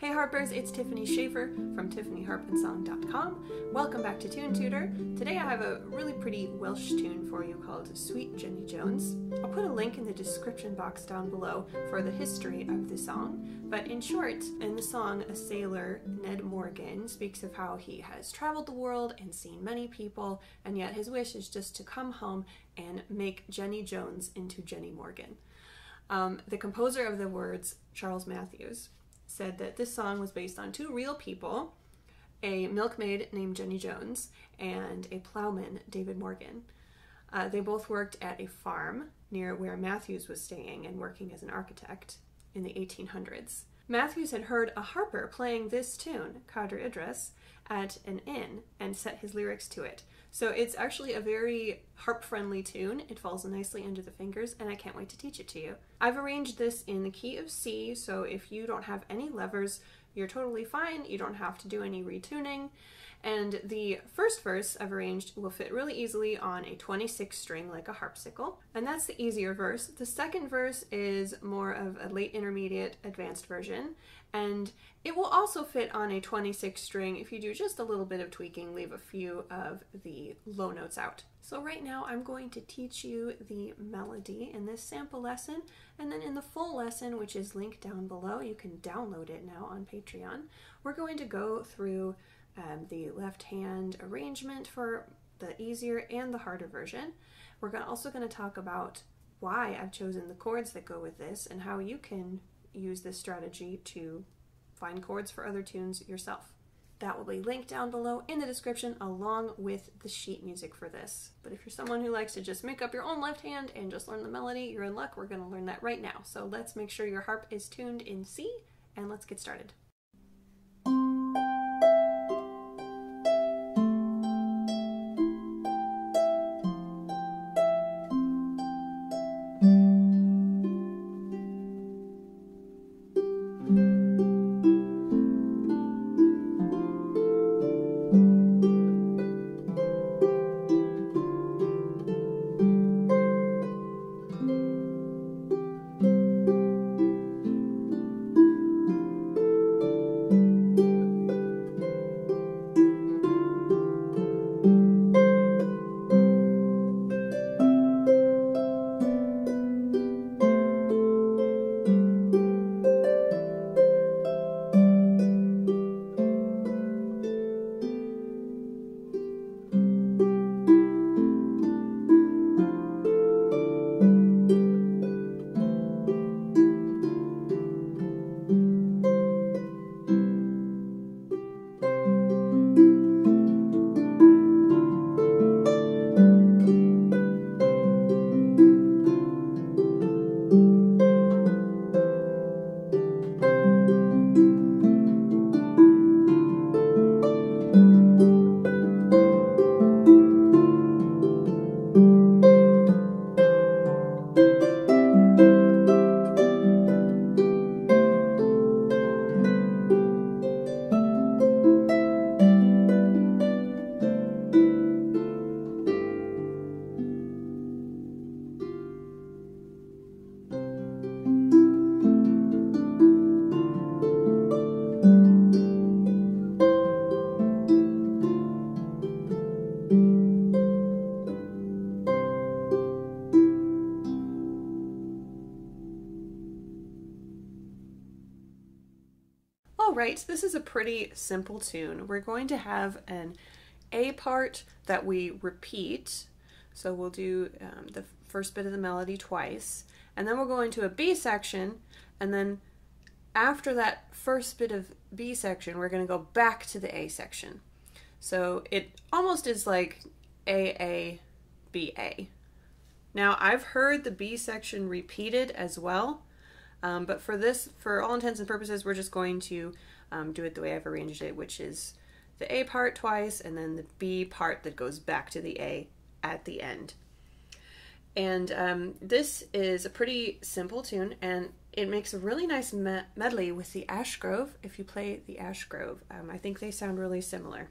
Hey Harpers, it's Tiffany Schaefer from tiffanyharpandsong.com. Welcome back to Tutor. Today I have a really pretty Welsh tune for you called Sweet Jenny Jones. I'll put a link in the description box down below for the history of the song, but in short, in the song, a sailor, Ned Morgan, speaks of how he has traveled the world and seen many people, and yet his wish is just to come home and make Jenny Jones into Jenny Morgan. The composer of the words, Charles Matthews, said that this song was based on two real people, a milkmaid named Jenny Jones and a plowman, David Morgan. They both worked at a farm near where Matthews was staying and working as an architect in the 1800s. Matthews had heard a harper playing this tune, Cadr Idris, at an inn and set his lyrics to it. So it's actually a very harp-friendly tune. It falls nicely into the fingers, and I can't wait to teach it to you. I've arranged this in the key of C, so if you don't have any levers, you're totally fine. You don't have to do any retuning. And the first verse I've arranged will fit really easily on a 26 string like a harpsichord, and that's the easier verse. The second verse is more of a late intermediate advanced version, and it will also fit on a 26 string if you do just a little bit of tweaking, leave a few of the low notes out. So right now I'm going to teach you the melody in this sample lesson, and then in the full lesson, which is linked down below, you can download it now on Patreon, we're going to go through the left hand arrangement for the easier and the harder version. We're also going to talk about why I've chosen the chords that go with this and how you can use this strategy to find chords for other tunes yourself. That will be linked down below in the description along with the sheet music for this. But if you're someone who likes to just make up your own left hand and just learn the melody, you're in luck. We're going to learn that right now. So let's make sure your harp is tuned in C and let's get started. Alright, this is a pretty simple tune. We're going to have an A part that we repeat. So we'll do the first bit of the melody twice, and then we'll go into a B section, and then after that first bit of B section, we're going to go back to the A section. So it almost is like A, B, A. Now I've heard the B section repeated as well, but for this, for all intents and purposes, we're just going to do it the way I've arranged it, which is the A part twice and then the B part that goes back to the A at the end. And this is a pretty simple tune, and it makes a really nice medley with the Ash Grove. If you play the Ash Grove, I think they sound really similar.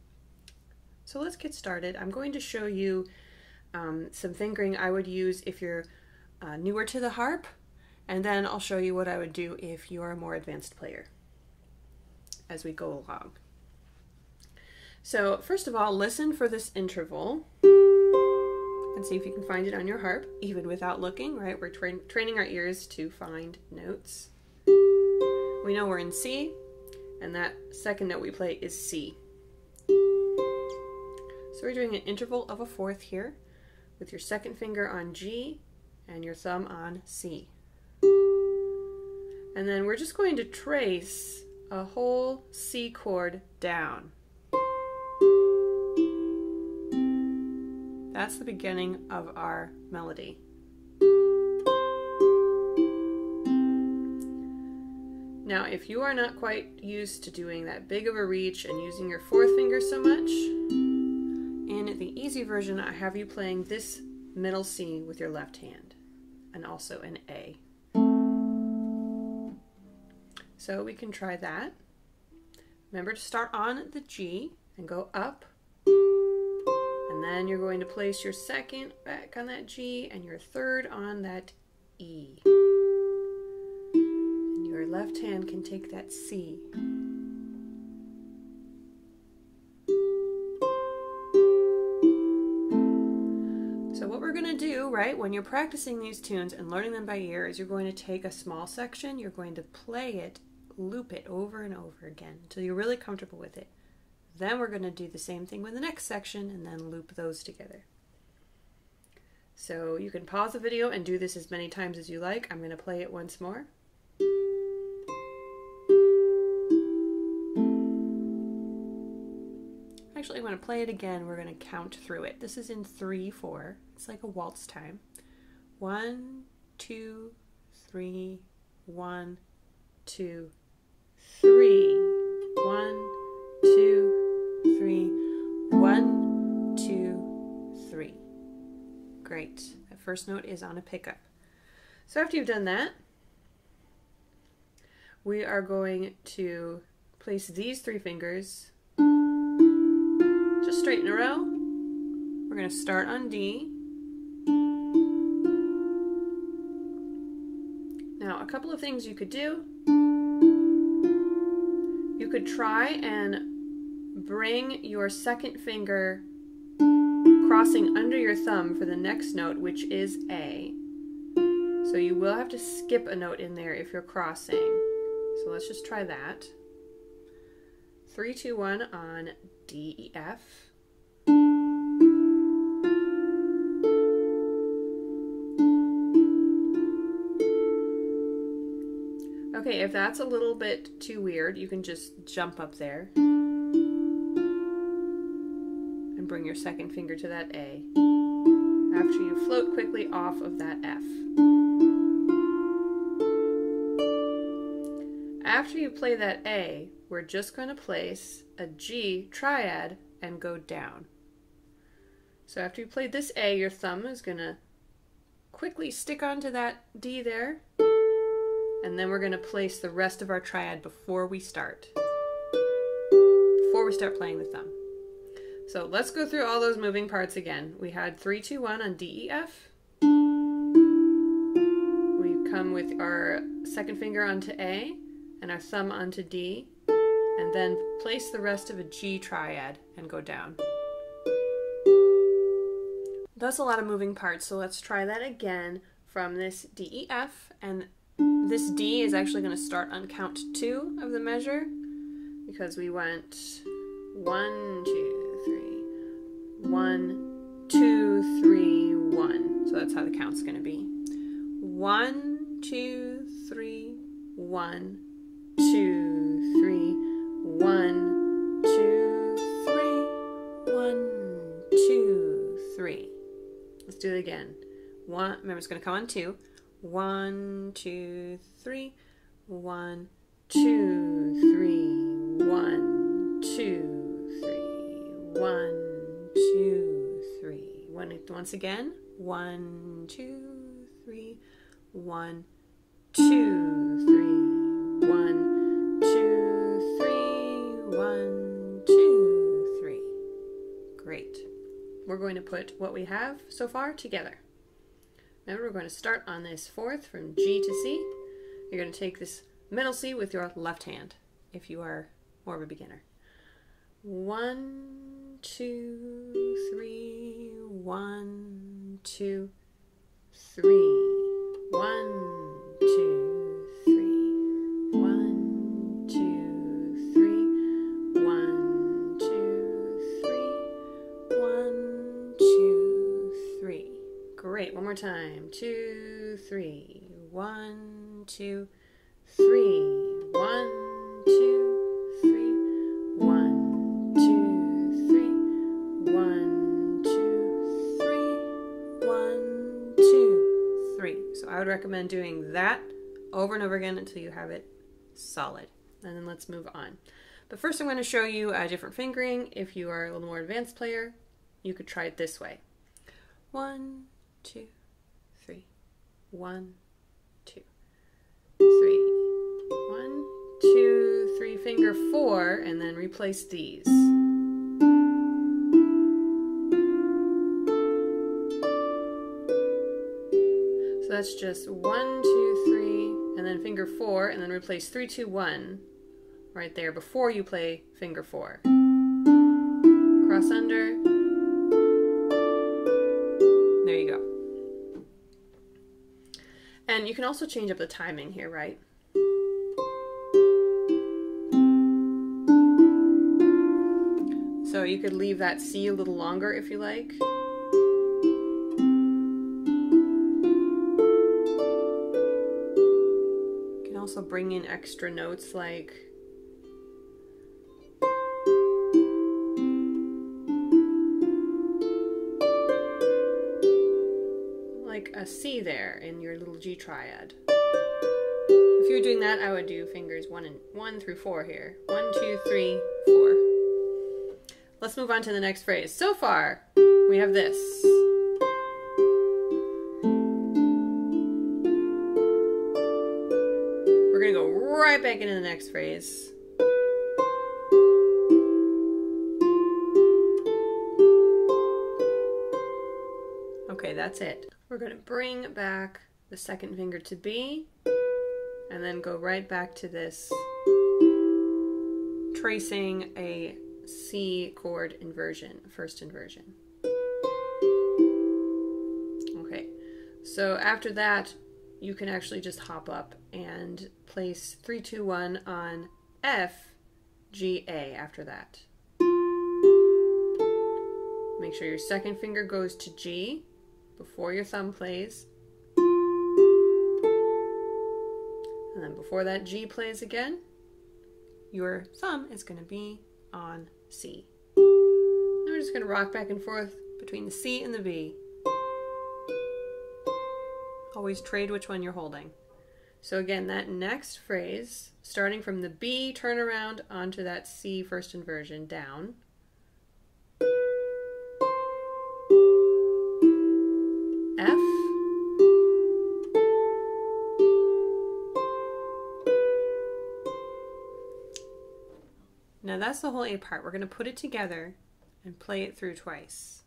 So let's get started. I'm going to show you some fingering I would use if you're newer to the harp, and then I'll show you what I would do if you're a more advanced player. as we go along. So first of all, listen for this interval and see if you can find it on your harp, even without looking, right? We're training our ears to find notes. We know we're in C, and that second note we play is C. So we're doing an interval of a fourth here, with your second finger on G and your thumb on C. And then we're just going to trace a whole C chord down. That's the beginning of our melody. Now, if you are not quite used to doing that big of a reach and using your fourth finger so much, in the easy version, I have you playing this middle C with your left hand, and also an A. So we can try that. Remember to start on the G and go up, and then you're going to place your second back on that G and your third on that E. And your left hand can take that C. So what we're going to do, right, when you're practicing these tunes and learning them by ear, is you're going to take a small section, you're going to play it, loop it over and over again until you're really comfortable with it. Then we're going to do the same thing with the next section and then loop those together. So you can pause the video and do this as many times as you like. I'm going to play it once more. Actually, I'm going to play it again. We're going to count through it. This is in 3/4. It's like a waltz time. 1, 2, 3, 1, 2, 3. 1, 2, 3. 1, 2, 3. Great. That first note is on a pickup. So after you've done that, we are going to place these three fingers just straight in a row. We're going to start on D. Now, a couple of things you could do. You could try and bring your second finger crossing under your thumb for the next note, which is A. So you will have to skip a note in there if you're crossing. So let's just try that. 3, 2, 1 on D, E, F. Okay, if that's a little bit too weird, you can just jump up there and bring your second finger to that A after you float quickly off of that F. After you play that A, we're just going to place a G triad and go down. So after you play this A, your thumb is going to quickly stick onto that D there, and then we're going to place the rest of our triad before we start playing the thumb. So let's go through all those moving parts again. We had 3, 2, 1 on D, E, F. We come with our second finger onto A and our thumb onto D, and then place the rest of a G triad and go down. That's a lot of moving parts, so let's try that again from this D, E, F, and this D is actually going to start on count 2 of the measure, because we went 1, 2, 3, 1, 2, 3, 1. So that's how the count's going to be. 1, 2, 3, 1, 2, 3, 1, 2, 3, 1, 2, 3. Let's do it again. Remember, it's going to come on 2. 1, 2, 3, 1, 2, 3, 1, 2, 3, 1, 2, 3. Once again. 1, 2, 3, 1, 2, 3, 1, 2, 3, 1, 2, 3. Great. We're going to put what we have so far together. Remember, we're going to start on this fourth from G to C. You're going to take this middle C with your left hand. If you are more of a beginner. 1, 2, 3, 1, 2, 3. 1, 2, 3. 1, 2, 3. 1, 2, 3. 1, 2, 3. Great. One more time. 2, 3. 1, 2, 3. 1, 2, 3. 1, 2, 3. 1, 2, 3. 1, 2, 3. So I would recommend doing that over and over again until you have it solid. And then let's move on. But first I'm going to show you a different fingering. If you are a little more advanced player, you could try it this way. 1, 2, 3. 1, 2, 3. 1, 2, 3, finger 4, and then replace these. So that's just 1, 2, 3, and then finger 4, and then replace 3, 2, 1 right there before you play finger 4. Cross under. There you go. And you can also change up the timing here, right? So you could leave that C a little longer if you like. You can also bring in extra notes like a C there in your little G triad. If you were doing that, I would do fingers 1 through 4 here. 1, 2, 3, 4. Let's move on to the next phrase. So far, we have this. We're going to go right back into the next phrase. Okay, that's it. We're going to bring back the second finger to B, and then go right back to this, tracing a C chord inversion, first inversion. Okay, so after that, you can actually just hop up and place 3, 2, 1 on F, G, A after that. Make sure your second finger goes to G before your thumb plays. And then before that G plays again, your thumb is going to be on C. And we're just going to rock back and forth between the C and the B. Always trade which one you're holding. So again, that next phrase, starting from the B, turn around onto that C first inversion, down. F. Now that's the whole A part. We're going to put it together and play it through twice.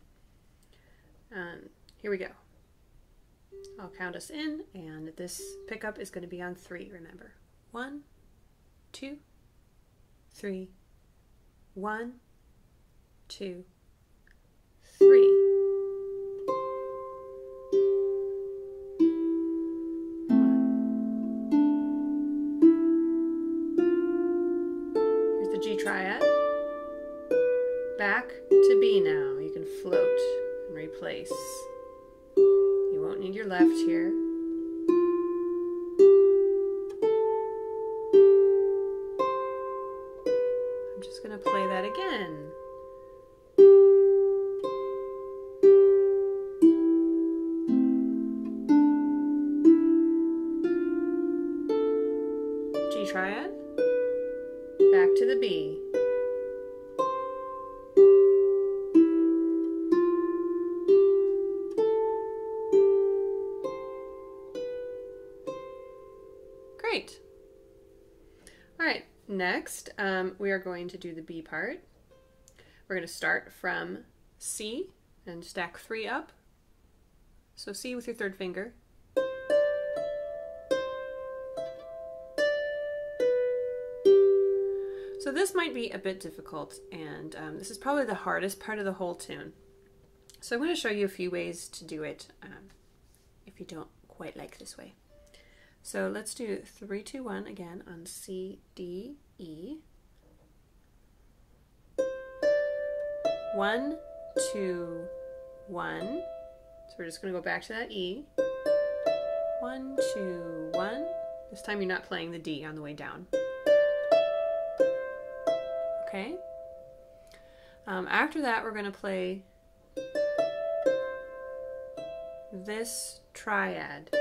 Here we go. I'll count us in, and this pickup is going to be on 3, remember. 1, 2, 3. 1, 2, 3. Here's the G triad. Back to B now. You can float and replace. You won't need your left here. I'm just going to play that again. G triad, back to the B. Great. All right, next we are going to do the B part. We're going to start from C and stack 3 up. So C with your third finger. So this might be a bit difficult, and this is probably the hardest part of the whole tune. So I'm going to show you a few ways to do it if you don't quite like this way. So let's do 3, 2, 1 again on C, D, E. 1, 2, 1. So we're just going to go back to that E. 1, 2, 1. This time you're not playing the D on the way down. Okay. After that, we're going to play this triad.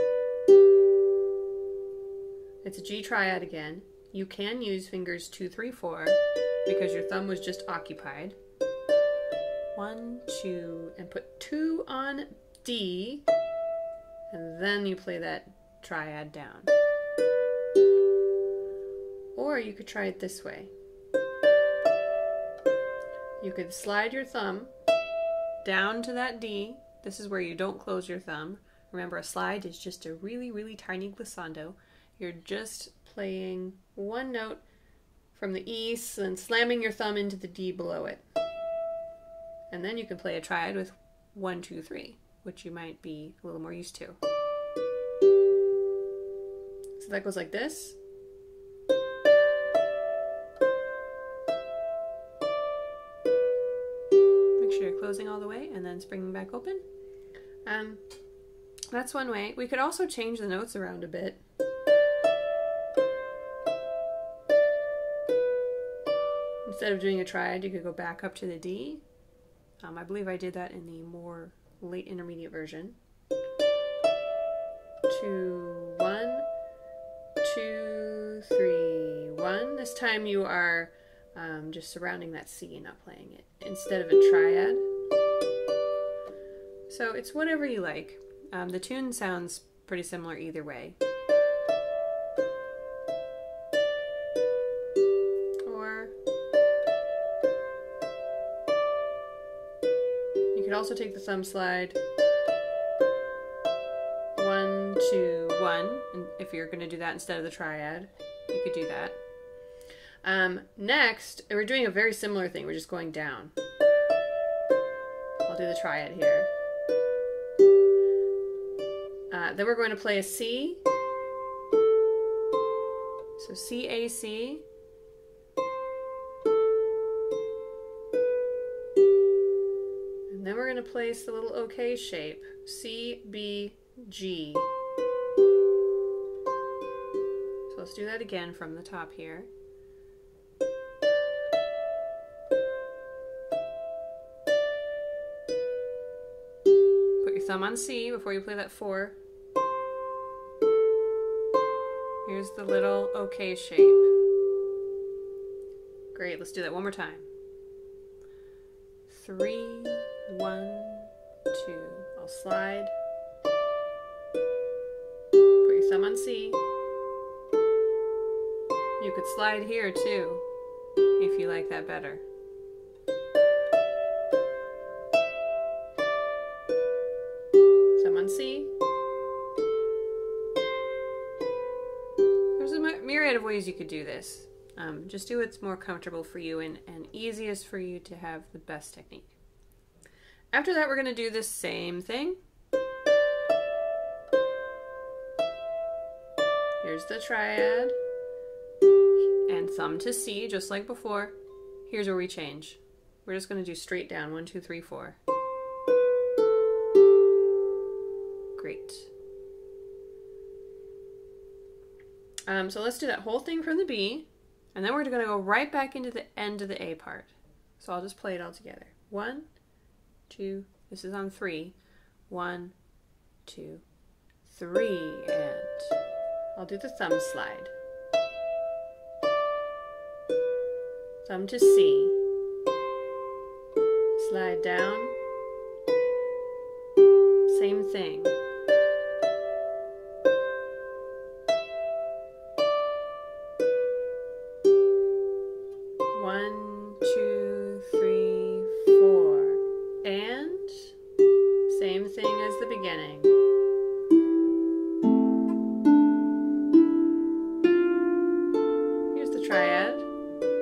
It's a G triad again. You can use fingers 2, 3, 4 because your thumb was just occupied. 1, 2, and put 2 on D, and then you play that triad down. Or you could try it this way. You could slide your thumb down to that D. This is where you don't close your thumb. Remember, a slide is just a really, really tiny glissando. You're just playing one note from the E and slamming your thumb into the D below it. And then you can play a triad with 1, 2, 3, which you might be a little more used to. So that goes like this. Make sure you're closing all the way and then springing back open. That's one way. We could also change the notes around a bit. Instead of doing a triad, you could go back up to the D. I believe I did that in the more late intermediate version. 2, 1, 2, 3, 1. This time you are just surrounding that C and not playing it instead of a triad. So it's whatever you like. The tune sounds pretty similar either way. Or you could also take the thumb slide 1, 2, 1, and if you're going to do that instead of the triad, you could do that. Next, we're doing a very similar thing. We're just going down. I'll do the triad here. Then we're going to play a C. So C, A, C. And then we're going to place the little OK shape. C, B, G. So let's do that again from the top here. Put your thumb on C before you play that 4. Here's the little OK shape. Great, let's do that one more time. 3, 1, 2. I'll slide. Put your thumb on C. You could slide here too, if you like that better. Thumb on C. There's a myriad of ways you could do this. Just do what's more comfortable for you and easiest for you to have the best technique. After that, we're going to do the same thing. Here's the triad. And thumb to C, just like before. Here's where we change. We're just going to do straight down. 1, 2, 3, 4. Great. So let's do that whole thing from the B. And then we're going to go right back into the end of the A part. So I'll just play it all together. 1, 2, this is on 3. 1, 2, 3, and I'll do the thumb slide. Thumb to C. Slide down. Same thing. One, 2, 3, 4. And same thing as the beginning. Here's the triad.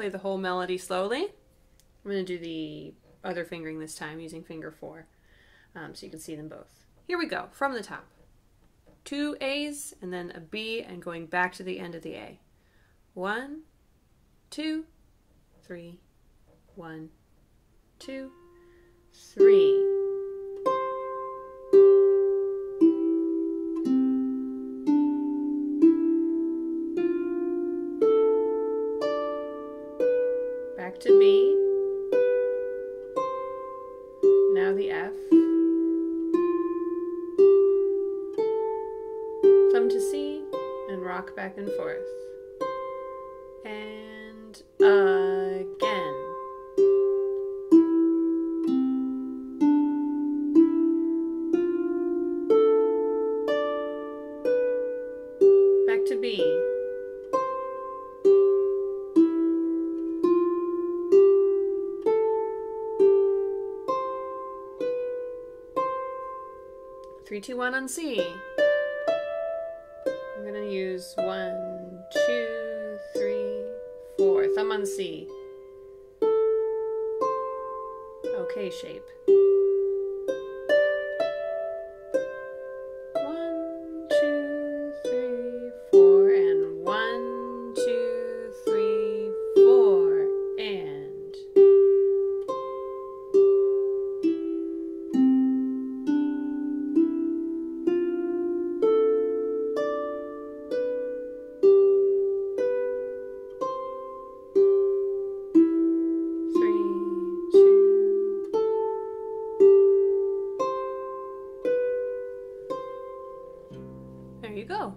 play the whole melody slowly. I'm going to do the other fingering this time using finger 4, so you can see them both. Here we go, from the top. 2 A's and then a B and going back to the end of the A. 1, 2, 3, 1, 2, 3. Back to B. Now the F. Thumb to C and rock back and forth. And again. Back to B. Three, 2, 1 on C. I'm gonna use 1, 2, 3, 4. Thumb on C. Okay shape. 1, 2, 3, 4, and 1, 2, 3, 4, and 2. There you go.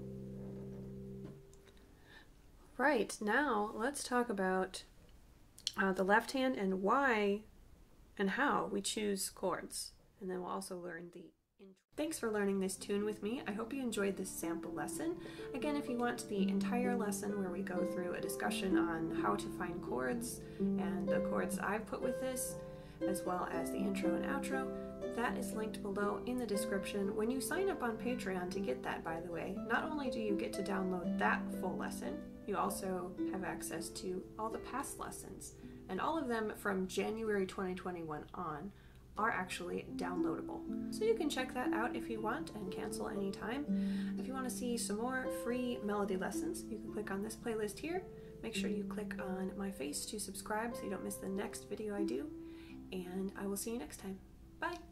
Right, now let's talk about the left hand and why and how we choose chords. And then we'll also learn the intro. Thanks for learning this tune with me. I hope you enjoyed this sample lesson. Again, if you want the entire lesson where we go through a discussion on how to find chords and the chords I've put with this, as well as the intro and outro, that is linked below in the description. When you sign up on Patreon to get that, by the way, not only do you get to download that full lesson, you also have access to all the past lessons. And all of them from January 2021 on are actually downloadable. So you can check that out if you want and cancel anytime. If you want to see some more free melody lessons, you can click on this playlist here. Make sure you click on my face to subscribe so you don't miss the next video I do. And I will see you next time. Bye!